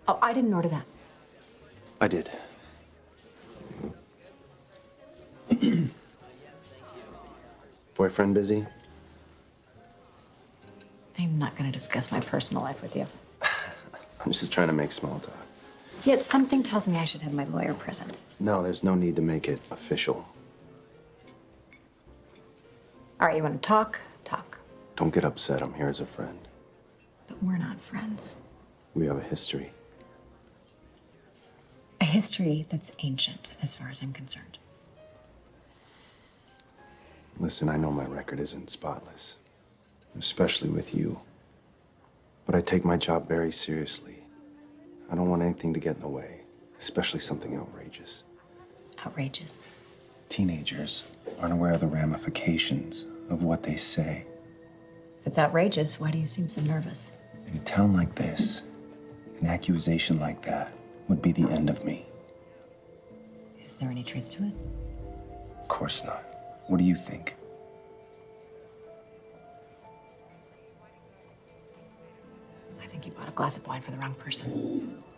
Oh, I didn't order that. I did. Boyfriend busy? I'm not going to discuss my personal life with you. I'm just trying to make small talk. Yet something tells me I should have my lawyer present. No, there's no need to make it official. All right, you want to talk? Talk. Don't get upset. I'm here as a friend. But we're not friends. We have a history. A history that's ancient, as far as I'm concerned. Listen, I know my record isn't spotless, especially with you. But I take my job very seriously. I don't want anything to get in the way, especially something outrageous. Outrageous? Teenagers aren't aware of the ramifications of what they say. If it's outrageous, why do you seem so nervous? In a town like this, an accusation like that would be the end of me. Is there any truth to it? Of course not. What do you think? I think you bought a glass of wine for the wrong person.